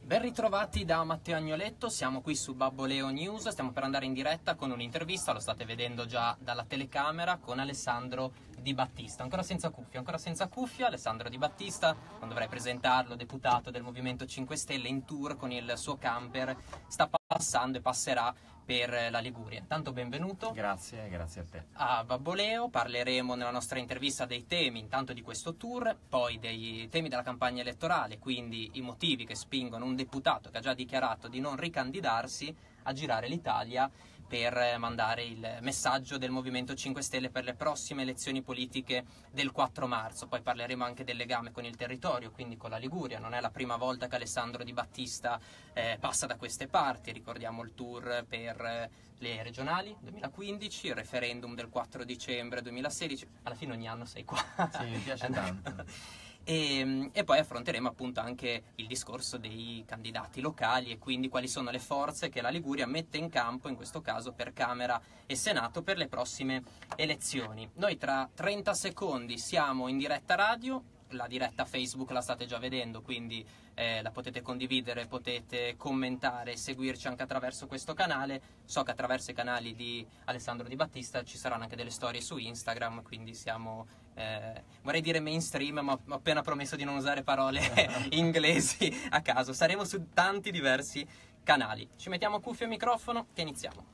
Ben ritrovati da Matteo Agnoletto, siamo qui su Babboleo News, stiamo per andare in diretta con un'intervista, lo state vedendo già dalla telecamera, con Alessandro Di Battista. Ancora senza cuffia, Alessandro Di Battista, non dovrei presentarlo, deputato del Movimento 5 Stelle in tour con il suo camper, sta passando e passerà per la Liguria. Tanto benvenuto. Grazie a te. A Babboleo parleremo nella nostra intervista dei temi, intanto di questo tour, poi dei temi della campagna elettorale, quindi i motivi che spingono un deputato che ha già dichiarato di non ricandidarsi a girare l'Italia per mandare il messaggio del Movimento 5 Stelle per le prossime elezioni politiche del 4 marzo. Poi parleremo anche del legame con il territorio, quindi con la Liguria. Non è la prima volta che Alessandro Di Battista passa da queste parti. Ricordiamo il tour per le regionali 2015, il referendum del 4 dicembre 2016. Alla fine ogni anno sei qua. Sì, mi piace tanto. E poi affronteremo appunto anche il discorso dei candidati locali e quindi quali sono le forze che la Liguria mette in campo, in questo caso per Camera e Senato, per le prossime elezioni. Noi tra 30 secondi siamo in diretta radio, la diretta Facebook la state già vedendo, quindi la potete condividere, potete commentare, seguirci anche attraverso questo canale. So che attraverso i canali di Alessandro Di Battista ci saranno anche delle storie su Instagram, quindi siamo, vorrei dire mainstream, ma ho appena promesso di non usare parole inglesi a caso. Saremo su tanti diversi canali. Ci mettiamo cuffia e microfono che iniziamo.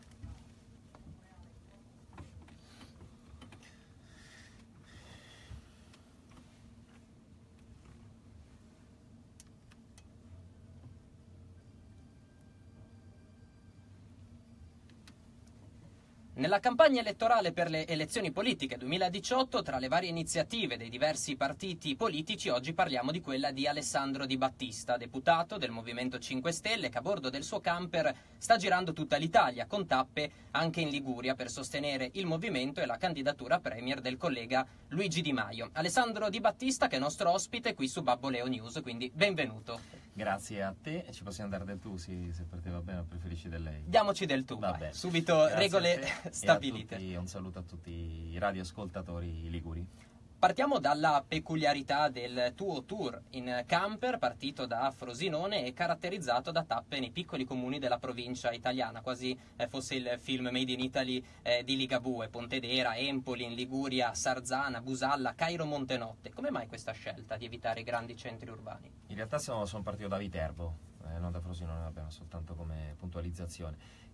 Nella campagna elettorale per le elezioni politiche 2018, tra le varie iniziative dei diversi partiti politici, oggi parliamo di quella di Alessandro Di Battista, deputato del Movimento 5 Stelle, che a bordo del suo camper sta girando tutta l'Italia, con tappe anche in Liguria, per sostenere il movimento e la candidatura premier del collega Luigi Di Maio. Alessandro Di Battista, che è nostro ospite qui su Babboleo News, quindi benvenuto. Grazie a te, ci possiamo dare del tu, se per te va bene o preferisci del lei? Diamoci del tu, vabbè. Subito. Grazie, regole stabilite. Un saluto a tutti i radioascoltatori liguri. Partiamo dalla peculiarità del tuo tour in camper, partito da Frosinone e caratterizzato da tappe nei piccoli comuni della provincia italiana, quasi fosse il film Made in Italy di Ligabue: Pontedera, Empoli in Liguria, Sarzana, Busalla, Cairo, Montenotte. Come mai questa scelta di evitare i grandi centri urbani? In realtà sono partito da Viterbo, non da Frosinone, vabbè, soltanto come puntualizzazione.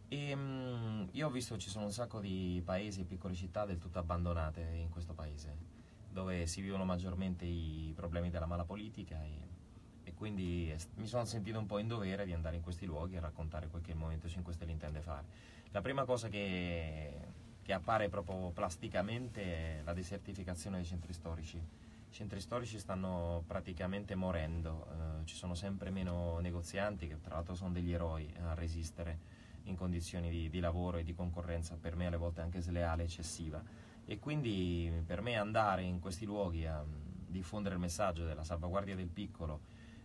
Io ho visto che ci sono un sacco di paesi e piccole città del tutto abbandonate in questo paese, dove si vivono maggiormente i problemi della mala politica, e quindi mi sono sentito un po' in dovere di andare in questi luoghi e raccontare quel che il Movimento 5 Stelle intende fare. La prima cosa che appare proprio plasticamente è la desertificazione dei centri storici. I centri storici stanno praticamente morendo, ci sono sempre meno negozianti, che tra l'altro sono degli eroi a resistere in condizioni di lavoro e di concorrenza, per me alle volte anche sleale e eccessiva. E quindi per me andare in questi luoghi a diffondere il messaggio della salvaguardia del piccolo,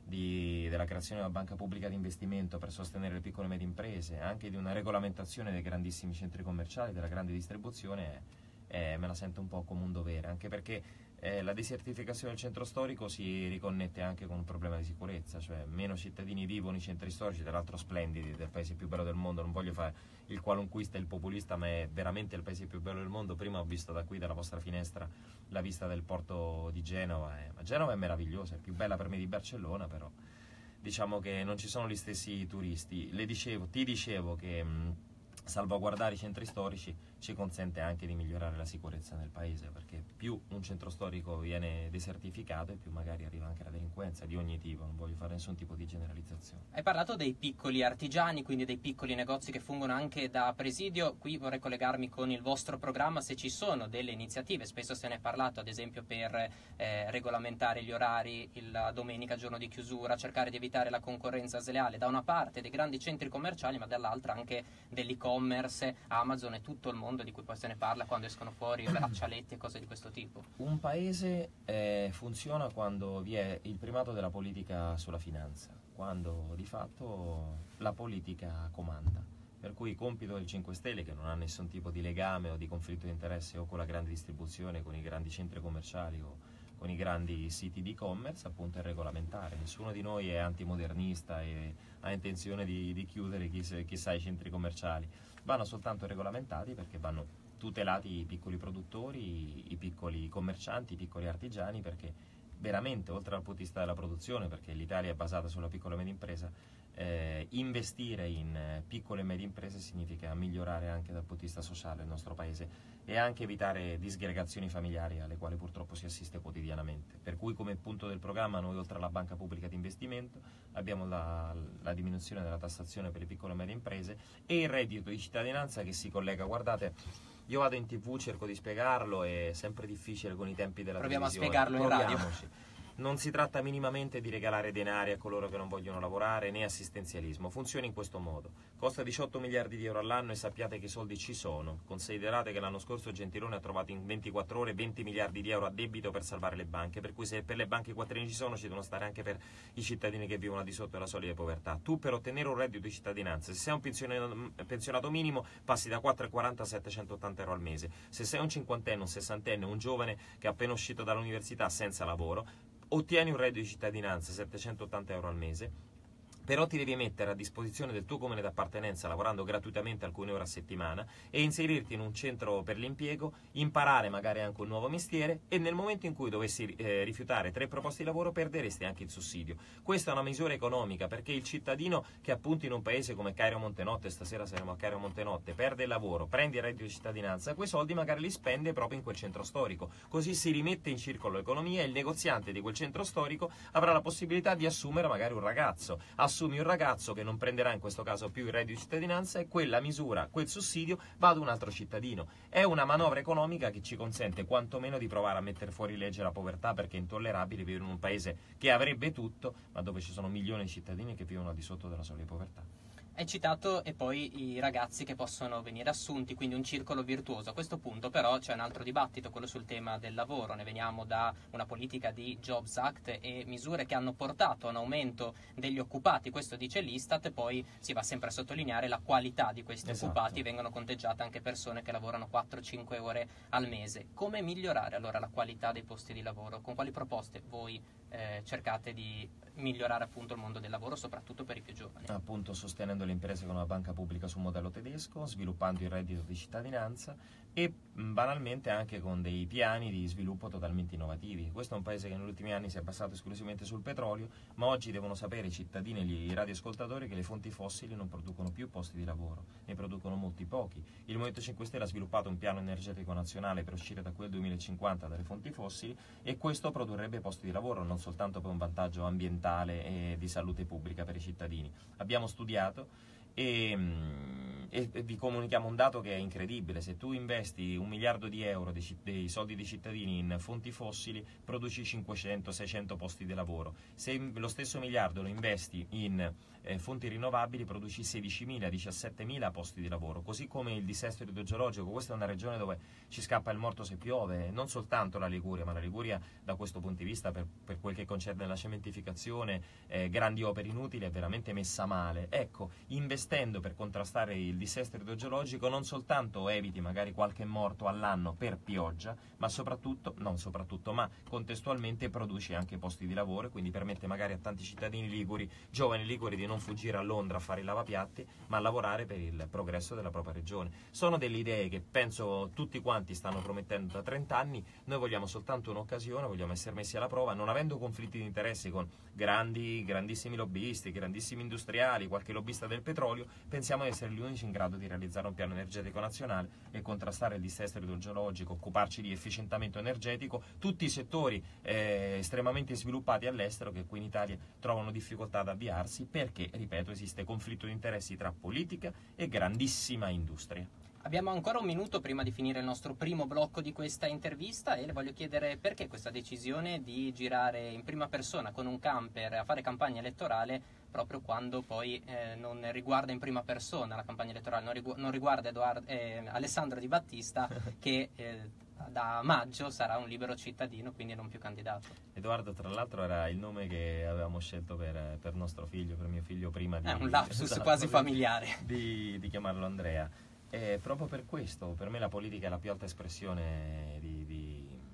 della creazione di una banca pubblica di investimento per sostenere le piccole e medie imprese, anche di una regolamentazione dei grandissimi centri commerciali, della grande distribuzione, me la sento un po' come un dovere, anche perché la desertificazione del centro storico si riconnette anche con un problema di sicurezza, cioè meno cittadini vivono in centri storici, tra l'altro splendidi, del paese più bello del mondo. Non voglio fare il qualunquista e il populista, ma è veramente il paese più bello del mondo. Prima ho visto da qui, dalla vostra finestra, la vista del porto di Genova, ma Genova è meravigliosa, è più bella per me di Barcellona, però diciamo che non ci sono gli stessi turisti. Ti dicevo che salvaguardare i centri storici ci consente anche di migliorare la sicurezza nel paese, perché più un centro storico viene desertificato e più magari arriva anche la delinquenza di ogni tipo. Non voglio fare nessun tipo di generalizzazione. Hai parlato dei piccoli artigiani, quindi dei piccoli negozi che fungono anche da presidio. Qui vorrei collegarmi con il vostro programma, se ci sono delle iniziative, spesso se ne è parlato, ad esempio per regolamentare gli orari, la domenica giorno di chiusura, cercare di evitare la concorrenza sleale, da una parte dei grandi centri commerciali, ma dall'altra anche dell'e-commerce, Amazon e tutto il mondo di cui poi se ne parla quando escono fuori braccialetti e cose di questo tipo. Un paese funziona quando vi è il primato della politica sulla finanza, quando di fatto la politica comanda. Per cui il compito del 5 Stelle, che non ha nessun tipo di legame o di conflitto di interesse o con la grande distribuzione, con i grandi centri commerciali o con i grandi siti di e-commerce, appunto è regolamentare. Nessuno di noi è antimodernista e ha intenzione di chiudere chissà i centri commerciali. Vanno soltanto regolamentati perché vanno tutelati i piccoli produttori, i piccoli commercianti, i piccoli artigiani, perché veramente, oltre dal punto di vista della produzione, perché l'Italia è basata sulla piccola e media impresa, investire in piccole e medie imprese significa migliorare anche dal punto di vista sociale il nostro paese e anche evitare disgregazioni familiari alle quali purtroppo si assiste quotidianamente. Per cui, come punto del programma, noi oltre alla banca pubblica di investimento abbiamo la diminuzione della tassazione per le piccole e medie imprese e il reddito di cittadinanza che si collega, guardate, io vado in TV, cerco di spiegarlo, è sempre difficile con i tempi della televisione. Proviamo a spiegarlo in radio. Non si tratta minimamente di regalare denari a coloro che non vogliono lavorare, né assistenzialismo. Funziona in questo modo. Costa 18 miliardi di euro all'anno e sappiate che i soldi ci sono. Considerate che l'anno scorso Gentiloni ha trovato in 24 ore 20 miliardi di euro a debito per salvare le banche, per cui se per le banche i quattrini ci sono, ci devono stare anche per i cittadini che vivono al di sotto della soglia di povertà. Tu, per ottenere un reddito di cittadinanza, se sei un pensionato minimo, passi da 4,40 a 780 euro al mese. Se sei un cinquantenne, un sessantenne, un giovane che è appena uscito dall'università senza lavoro, ottieni un reddito di cittadinanza, 780 euro al mese, però ti devi mettere a disposizione del tuo comune d'appartenenza lavorando gratuitamente alcune ore a settimana e inserirti in un centro per l'impiego, imparare magari anche un nuovo mestiere e nel momento in cui dovessi rifiutare 3 proposte di lavoro perderesti anche il sussidio. Questa è una misura economica perché il cittadino che appunto in un paese come Cairo Montenotte, stasera saremo a Cairo Montenotte, perde il lavoro, prende il reddito di cittadinanza, quei soldi magari li spende proprio in quel centro storico, così si rimette in circolo l'economia e il negoziante di quel centro storico avrà la possibilità di assumere magari un ragazzo. Assumi un ragazzo che non prenderà in questo caso più il reddito di cittadinanza e quella misura, quel sussidio va ad un altro cittadino. È una manovra economica che ci consente quantomeno di provare a mettere fuori legge la povertà, perché è intollerabile vivere in un paese che avrebbe tutto ma dove ci sono milioni di cittadini che vivono al di sotto della soglia di povertà. Hai citato e poi i ragazzi che possono venire assunti, quindi un circolo virtuoso. A questo punto però c'è un altro dibattito, quello sul tema del lavoro. Ne veniamo da una politica di Jobs Act e misure che hanno portato a un aumento degli occupati, questo dice l'Istat, e poi si va sempre a sottolineare la qualità di questi occupati, vengono conteggiate anche persone che lavorano 4-5 ore al mese. Come migliorare allora la qualità dei posti di lavoro? Con quali proposte voi cercate di migliorare appunto il mondo del lavoro, soprattutto per i più giovani? Appunto sostenendo le imprese con una banca pubblica sul modello tedesco, sviluppando il reddito di cittadinanza e banalmente anche con dei piani di sviluppo totalmente innovativi. Questo è un paese che negli ultimi anni si è basato esclusivamente sul petrolio, ma oggi devono sapere i cittadini e i radioascoltatori che le fonti fossili non producono più posti di lavoro, ne producono molti pochi. Il Movimento 5 Stelle ha sviluppato un piano energetico nazionale per uscire da quel 2050 dalle fonti fossili e questo produrrebbe posti di lavoro, non soltanto per un vantaggio ambientale e di salute pubblica per i cittadini. Abbiamo studiato e vi comunichiamo un dato che è incredibile: se tu investi 1 miliardo di euro dei soldi dei cittadini in fonti fossili produci 500-600 posti di lavoro. Se lo stesso miliardo lo investi in fonti rinnovabili produci 16.000-17.000 posti di lavoro. Così come il dissesto idrogeologico, questa è una regione dove ci scappa il morto se piove, non soltanto la Liguria, ma la Liguria da questo punto di vista per quel che concerne la cementificazione, grandi opere inutili, è veramente messa male. Ecco, investendo per contrastare il dissesto idrogeologico non soltanto eviti magari qualche morto all'anno per pioggia, ma ma contestualmente produci anche posti di lavoro e quindi permette magari a tanti cittadini liguri, giovani liguri, di non fuggire a Londra a fare i lavapiatti, ma a lavorare per il progresso della propria regione. Sono delle idee che penso tutti quanti stanno promettendo da 30 anni, noi vogliamo soltanto un'occasione, vogliamo essere messi alla prova, non avendo conflitti di interessi con grandissimi lobbisti, grandissimi industriali, qualche lobbista del petrolio, pensiamo di essere gli unici in grado di realizzare un piano energetico nazionale e contrastare il dissesto idrogeologico, occuparci di efficientamento energetico, tutti i settori estremamente sviluppati all'estero che qui in Italia trovano difficoltà ad avviarsi perché, ripeto, esiste conflitto di interessi tra politica e grandissima industria. Abbiamo ancora un minuto prima di finire il nostro primo blocco di questa intervista e le voglio chiedere perché questa decisione di girare in prima persona con un camper a fare campagna elettorale proprio quando poi non riguarda in prima persona la campagna elettorale, non riguarda Alessandro Di Battista che da maggio sarà un libero cittadino, quindi non più candidato. Edoardo, tra l'altro, era il nome che avevamo scelto per nostro figlio, per mio figlio, prima di... È un lapsus quasi familiare. Di chiamarlo Andrea. Proprio per questo, per me la politica è la più alta espressione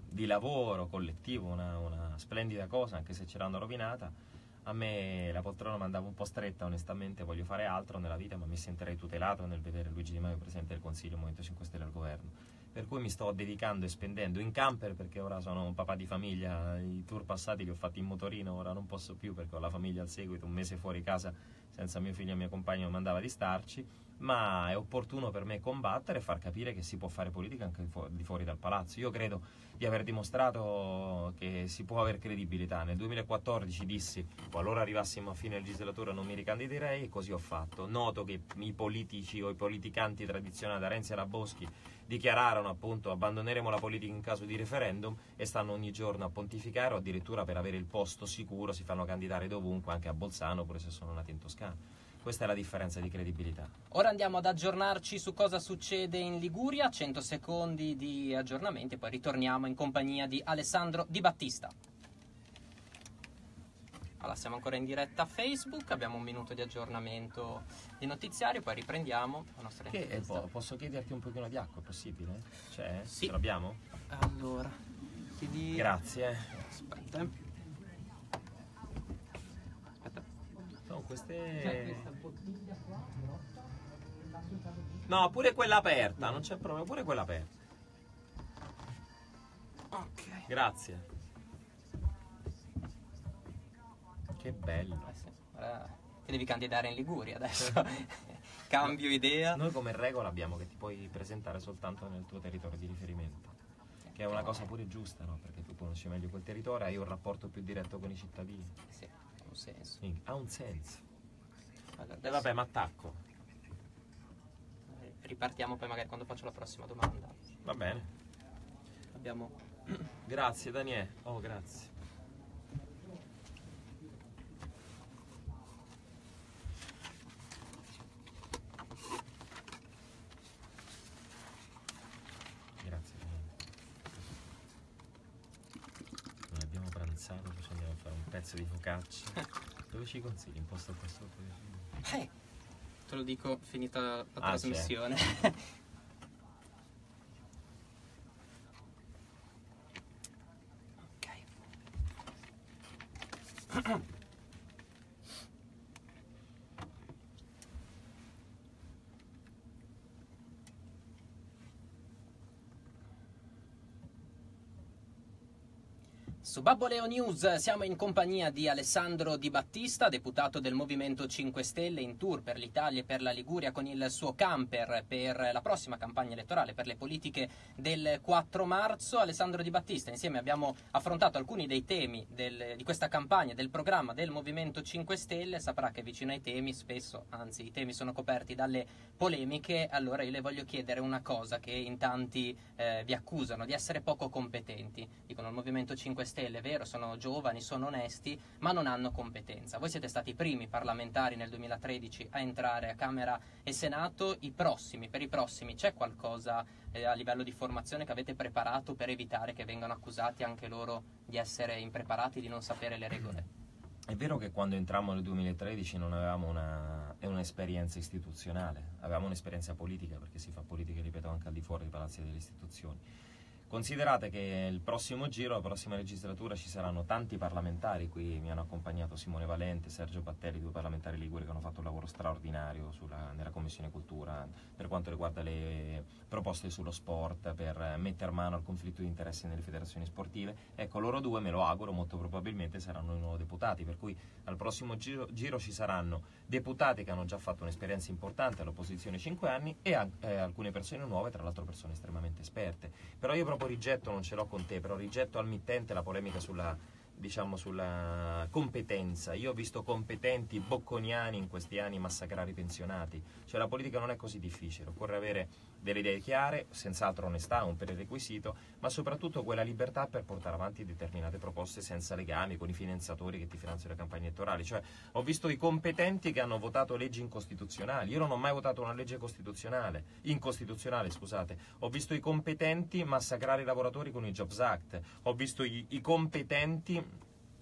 di lavoro collettivo, una splendida cosa, anche se ce l'hanno rovinata. A me la poltrona mi andava un po' stretta, onestamente voglio fare altro nella vita, ma mi sentirei tutelato nel vedere Luigi Di Maio Presidente del Consiglio Movimento 5 Stelle al governo. Per cui mi sto dedicando e spendendo in camper, perché ora sono un papà di famiglia, i tour passati li ho fatti in motorino, ora non posso più perché ho la famiglia al seguito, un mese fuori casa senza mio figlio e mio compagno mi mandava di starci, ma è opportuno per me combattere e far capire che si può fare politica anche di fuori dal palazzo. Io credo di aver dimostrato che si può avere credibilità. Nel 2014 dissi, qualora arrivassimo a fine legislatura non mi ricandiderei, e così ho fatto. Noto che i politici o i politicanti tradizionali, da Renzi alla Boschi, dichiararono appunto abbandoneremo la politica in caso di referendum e stanno ogni giorno a pontificare, o addirittura per avere il posto sicuro si fanno candidare dovunque, anche a Bolzano, pure se sono nati in Toscana. Questa è la differenza di credibilità. Ora andiamo ad aggiornarci su cosa succede in Liguria, 100 secondi di aggiornamenti e poi ritorniamo in compagnia di Alessandro Di Battista. Allora, siamo ancora in diretta a Facebook, abbiamo un minuto di aggiornamento di notiziario, poi riprendiamo la nostra intervista. Posso chiederti un pochino di acqua, è possibile? C'è? Sì. Ce l'abbiamo? Allora, Grazie. Aspetta. No, queste... No, pure quella aperta, non c'è problema, pure quella aperta. Ok. Grazie. Che bello. Sì. Ti devi candidare in Liguria adesso. Cambio idea. Noi come regola abbiamo che ti puoi presentare soltanto nel tuo territorio di riferimento, che è una cosa pure giusta, no? Perché tu conosci meglio quel territorio, hai un rapporto più diretto con i cittadini. Sì, ha un senso. Ha un senso. Allora, E vabbè, ma attacco. Ripartiamo poi magari quando faccio la prossima domanda. Va bene. Abbiamo... Grazie Daniele. Oh, grazie. Grazie Daniele. Noi abbiamo pranzato, poi andiamo a fare un pezzo di focaccia. Dove ci consigli? In posto qua sotto? Te lo dico finita la trasmissione. Ok. Su Babbo Leo News siamo in compagnia di Alessandro Di Battista, deputato del Movimento 5 Stelle in tour per l'Italia e per la Liguria con il suo camper per la prossima campagna elettorale per le politiche del 4 marzo. Alessandro Di Battista, insieme abbiamo affrontato alcuni dei temi di questa campagna, del programma del Movimento 5 Stelle. Saprà che vicino ai temi spesso, anzi i temi sono coperti dalle polemiche. Allora io le voglio chiedere una cosa che in tanti vi accusano, di essere poco competenti. Dicono il Movimento 5 Stelle è vero, sono giovani, sono onesti, ma non hanno competenza. Voi siete stati i primi parlamentari nel 2013 a entrare a Camera e Senato. Per i prossimi c'è qualcosa a livello di formazione che avete preparato per evitare che vengano accusati anche loro di essere impreparati, di non sapere le regole? È vero che quando entrammo nel 2013 non avevamo un'esperienza istituzionale, avevamo un'esperienza politica, perché si fa politica, ripeto, anche al di fuori dei palazzi delle istituzioni. Considerate che il prossimo giro, la prossima legislatura, ci saranno tanti parlamentari. Qui mi hanno accompagnato Simone Valente, Sergio Pattelli, due parlamentari liguri che hanno fatto un lavoro straordinario nella Commissione Cultura per quanto riguarda le proposte sullo sport, per mettere mano al conflitto di interessi nelle federazioni sportive. Ecco, loro due, me lo auguro, molto probabilmente saranno i nuovi deputati, per cui al prossimo giro ci saranno deputati che hanno già fatto un'esperienza importante all'opposizione 5 anni e alcune persone nuove, tra l'altro persone estremamente esperte. Però io rigetto, non ce l'ho con te, però rigetto al mittente la polemica sulla competenza. Io ho visto competenti bocconiani in questi anni massacrare i pensionati. Cioè la politica non è così difficile, occorre avere delle idee chiare, senz'altro onestà, un prerequisito, ma soprattutto quella libertà per portare avanti determinate proposte senza legami con i finanziatori che ti finanziano le campagne elettorali. Cioè ho visto i competenti che hanno votato leggi incostituzionali. Io non ho mai votato una legge incostituzionale, scusate. Ho visto i competenti massacrare i lavoratori con il Jobs Act. Ho visto i competenti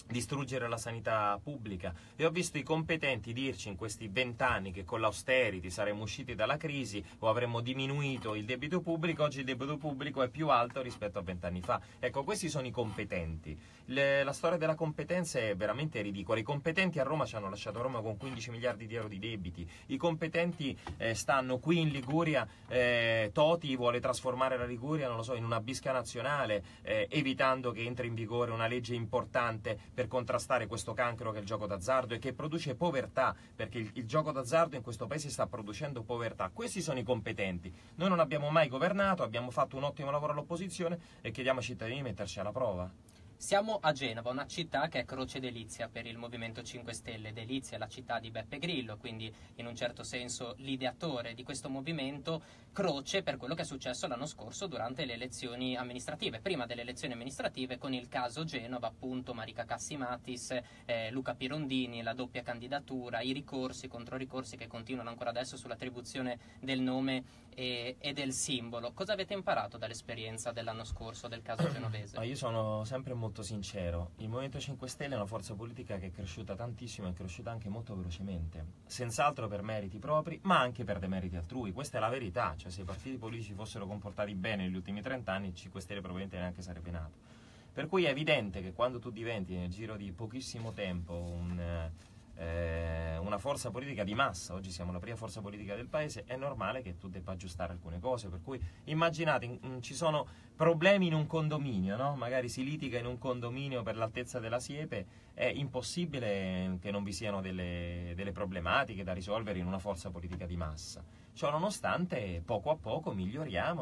distruggere la sanità pubblica, e ho visto i competenti dirci in questi 20 anni che con l'austerity saremmo usciti dalla crisi o avremmo diminuito il debito pubblico. Oggi il debito pubblico è più alto rispetto a 20 anni fa. Ecco, questi sono i competenti. La storia della competenza è veramente ridicola. I competenti a Roma ci hanno lasciato Roma con 15 miliardi di euro di debiti. I competenti stanno qui in Liguria. Toti vuole trasformare la Liguria, non lo so, in una bisca nazionale, evitando che entri in vigore una legge importante per contrastare questo cancro che è il gioco d'azzardo e che produce povertà, perché il gioco d'azzardo in questo paese sta producendo povertà. Questi sono i competenti. Noi non abbiamo mai governato, abbiamo fatto un ottimo lavoro all'opposizione e chiediamo ai cittadini di metterci alla prova. Siamo a Genova, una città che è croce delizia per il Movimento 5 Stelle. Delizia è la città di Beppe Grillo, quindi in un certo senso l'ideatore di questo movimento, croce per quello che è successo l'anno scorso durante le elezioni amministrative. Prima delle elezioni amministrative, con il caso Genova, appunto, Marica Cassimatis, Luca Pirondini, la doppia candidatura, i ricorsi, controricorsi che continuano ancora adesso sull'attribuzione del nome e del simbolo. Cosa avete imparato dall'esperienza dell'anno scorso del caso genovese? Io sono sempre molto sincero. Il Movimento 5 Stelle è una forza politica che è cresciuta tantissimo e è cresciuta anche molto velocemente, senz'altro per meriti propri, ma anche per demeriti altrui. Questa è la verità. Cioè, se i partiti politici fossero comportati bene negli ultimi 30 anni, il 5 Stelle probabilmente neanche sarebbe nato. Per cui è evidente che quando tu diventi nel giro di pochissimo tempo una forza politica di massa, oggi siamo la prima forza politica del paese, è normale che tu debba aggiustare alcune cose. Per cui immaginate, ci sono problemi in un condominio, no? Magari si litiga in un condominio per l'altezza della siepe, è impossibile che non vi siano delle problematiche da risolvere in una forza politica di massa. Ciò nonostante, poco a poco miglioriamo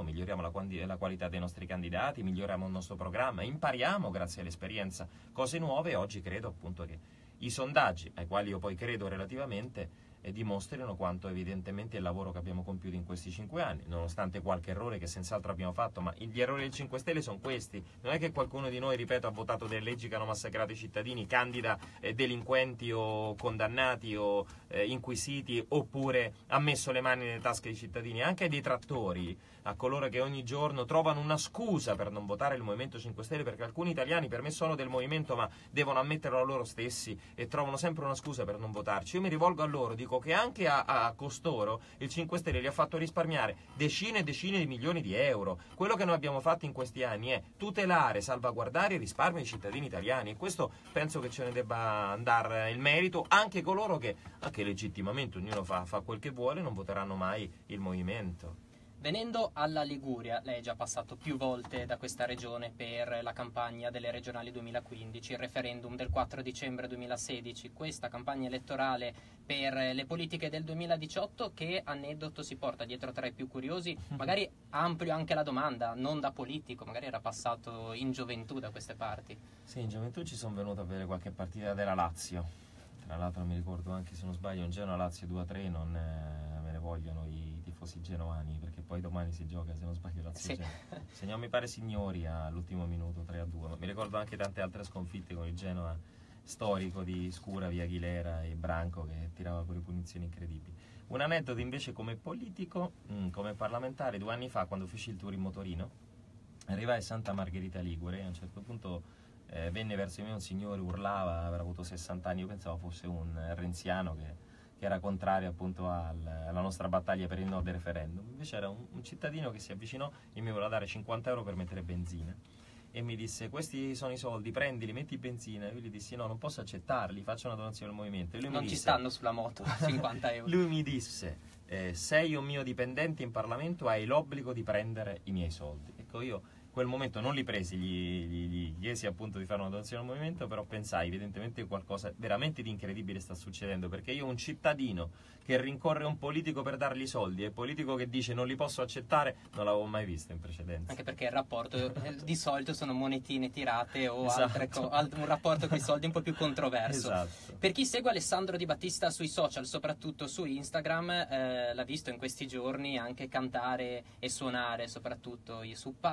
la qualità dei nostri candidati, miglioriamo il nostro programma, impariamo grazie all'esperienza cose nuove, e oggi credo appunto che i sondaggi, ai quali io poi credo relativamente, dimostrino quanto evidentemente il lavoro che abbiamo compiuto in questi 5 anni, nonostante qualche errore che senz'altro abbiamo fatto, ma gli errori del 5 Stelle sono questi. Non è che qualcuno di noi, ripeto, ha votato delle leggi che hanno massacrato i cittadini, candida delinquenti o condannati o inquisiti, oppure ha messo le mani nelle tasche dei cittadini. Anche ai detrattori, a coloro che ogni giorno trovano una scusa per non votare il Movimento 5 Stelle, perché alcuni italiani per me sono del Movimento ma devono ammetterlo a loro stessi e trovano sempre una scusa per non votarci. Io mi rivolgo a loro, dico che anche a costoro il 5 Stelle li ha fatto risparmiare decine e decine di milioni di euro. Quello che noi abbiamo fatto in questi anni è tutelare, salvaguardare il risparmio dei cittadini italiani, e questo penso che ce ne debba andare il merito anche coloro che, anche legittimamente, ognuno fa quel che vuole, non voteranno mai il Movimento. Venendo alla Liguria, lei è già passato più volte da questa regione per la campagna delle regionali 2015, il referendum del 4 dicembre 2016, questa campagna elettorale per le politiche del 2018. Che aneddoto si porta dietro tra i più curiosi? Magari amplio anche la domanda, non da politico, magari era passato in gioventù da queste parti. Sì, in gioventù ci sono venuto a vedere qualche partita della Lazio. Tra l'altro mi ricordo anche, se non sbaglio, un Genoa-Lazio 2-3, non me ne vogliono i tifosi genovani, perché poi domani si gioca, se non sbaglio, Lazio. Sì. Segnò, mi pare, Signori all'ultimo minuto 3-2, ma mi ricordo anche tante altre sconfitte con il Genoa storico di Scura, Via Aguilera e Branco, che tirava quelle punizioni incredibili. Un aneddoto invece come politico, come parlamentare: 2 anni fa, quando feci il tour in motorino, arrivai a Santa Margherita Ligure e a un certo punto venne verso di me un signore, urlava, avrà avuto 60 anni, io pensavo fosse un renziano che era contrario appunto alla nostra battaglia per il no del referendum. Invece era un cittadino che si avvicinò e mi voleva dare 50 euro per mettere benzina e mi disse: questi sono i soldi, prendili, metti benzina. Io gli dissi: no, non posso accettarli, faccio una donazione al movimento. E lui non mi ci disse, stanno sulla moto 50 euro. Lui mi disse: sei un mio dipendente in Parlamento, hai l'obbligo di prendere i miei soldi. Ecco, io quel momento non li presi, gli chiesi appunto di fare una donazione al movimento, però pensai evidentemente qualcosa veramente di incredibile sta succedendo, perché io, un cittadino che rincorre un politico per dargli i soldi e il politico che dice non li posso accettare, non l'avevo mai visto in precedenza. Anche perché il rapporto di solito sono monetine tirate o esatto. un rapporto con i soldi un po' più controverso. Esatto. Per chi segue Alessandro Di Battista sui social, soprattutto su Instagram, l'ha visto in questi giorni anche cantare e suonare, soprattutto su Paz,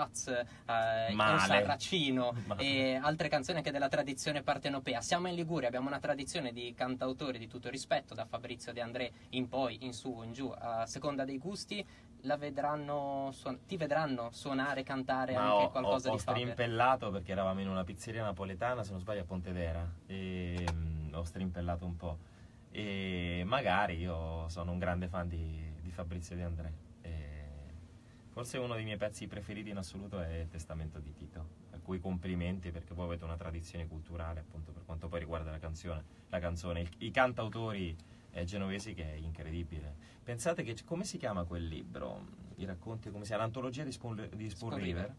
Un Sarracino e altre canzoni anche della tradizione partenopea. Siamo in Liguria, abbiamo una tradizione di cantautori di tutto rispetto, da Fabrizio De André in poi, in su o in giù, a seconda dei gusti. Ti vedranno suonare, cantare anche qualcosa di Faber? Ho strimpellato perché eravamo in una pizzeria napoletana, se non sbaglio a Pontedera, e ho strimpellato un po', e magari io sono un grande fan di Fabrizio De André, e forse uno dei miei pezzi preferiti in assoluto è Testamento di Tito, a cui complimenti, perché voi avete una tradizione culturale appunto per quanto poi riguarda la canzone, i cantautori genovesi, che è incredibile. Pensate che come si chiama quel libro, i racconti, come si chiama, l'antologia di Spoon River,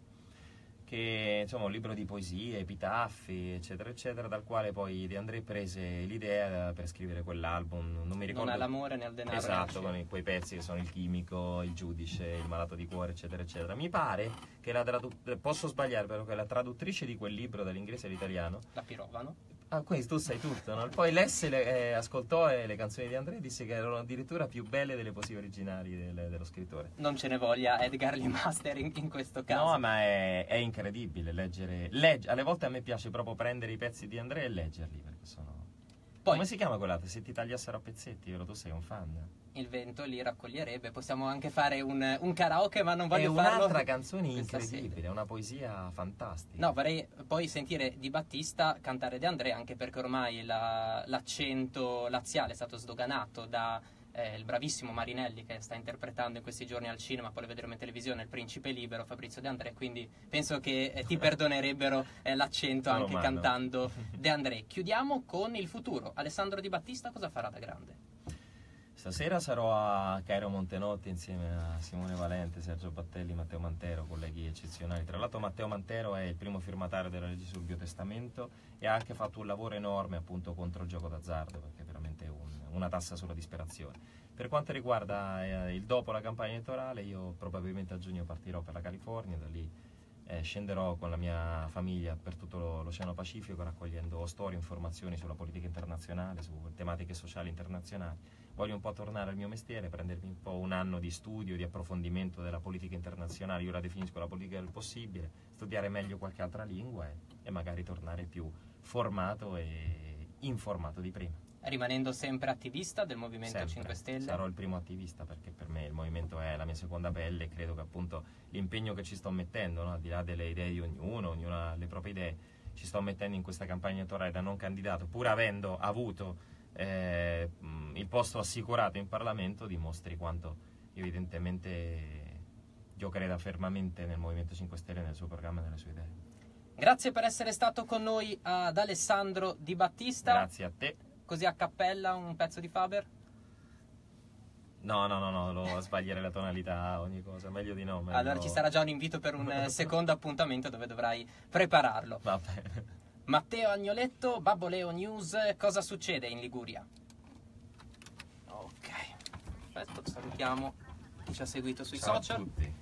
che insomma è un libro di poesie, epitaffi, eccetera eccetera, dal quale poi De André prese l'idea per scrivere quell'album. Non mi ricordo, non ha l'amore né il denaro, esatto, con quei pezzi che sono il chimico, il giudice, il malato di cuore, eccetera eccetera. Mi pare che posso sbagliare, però che la traduttrice di quel libro dall'inglese all'italiano, la Pirovano. Ah, quindi tu sai tutto, no? Poi lesse, ascoltò le canzoni di André e disse che erano addirittura più belle delle poesie originali dello scrittore. Non ce ne voglia Edgar Lee Master in questo caso. No, ma è incredibile leggere. Alle volte a me piace proprio prendere i pezzi di André e leggerli, perché sono... Poi, come si chiama quell'altro? Se ti tagliassero a pezzetti, vero? Tu sei un fan. Il vento li raccoglierebbe. Possiamo anche fare un karaoke, ma non voglio farlo. È un'altra canzone incredibile, è una poesia fantastica. No, vorrei poi sentire Di Battista cantare De André, anche perché ormai l'accento laziale è stato sdoganato da il bravissimo Marinelli, che sta interpretando in questi giorni al cinema, poi lo vedremo in televisione, Il Principe Libero, Fabrizio De André, quindi penso che ti perdonerebbero l'accento anche cantando De André. Chiudiamo con il futuro. Alessandro Di Battista cosa farà da grande? Stasera sarò a Cairo Montenotte insieme a Simone Valente, Sergio Battelli, Matteo Mantero, colleghi eccezionali. Tra l'altro Matteo Mantero è il primo firmatario della legge sul biotestamento e ha anche fatto un lavoro enorme appunto contro il gioco d'azzardo, perché è veramente una tassa sulla disperazione. Per quanto riguarda il dopo la campagna elettorale, io probabilmente a giugno partirò per la California, da lì scenderò con la mia famiglia per tutto l'Oceano Pacifico, raccogliendo storie, informazioni sulla politica internazionale, su tematiche sociali internazionali. Voglio un po' tornare al mio mestiere, prendermi un po' un anno di studio, di approfondimento della politica internazionale, io la definisco la politica del possibile, studiare meglio qualche altra lingua e magari tornare più formato e informato di prima. Rimanendo sempre attivista del Movimento 5 Stelle? Sarò il primo attivista, perché per me il movimento è la mia seconda pelle e credo che appunto l'impegno che ci sto mettendo, no? Al di là delle idee di ognuno ha le proprie idee, ci sto mettendo in questa campagna elettorale da non candidato, pur avendo avuto il posto assicurato in Parlamento, dimostri quanto evidentemente io creda fermamente nel Movimento 5 Stelle, nel suo programma e nelle sue idee. Grazie per essere stato con noi ad Alessandro Di Battista. Grazie a te. Così a cappella un pezzo di Faber? No, lo sbaglierei la tonalità, ogni cosa, meglio di no. Meglio... Allora ci sarà già un invito per un secondo appuntamento dove dovrai prepararlo. Va bene. Matteo Agnoletto, Babbo Leo News, cosa succede in Liguria? Ok, perfetto, salutiamo chi ci ha seguito sui social. Ciao a tutti.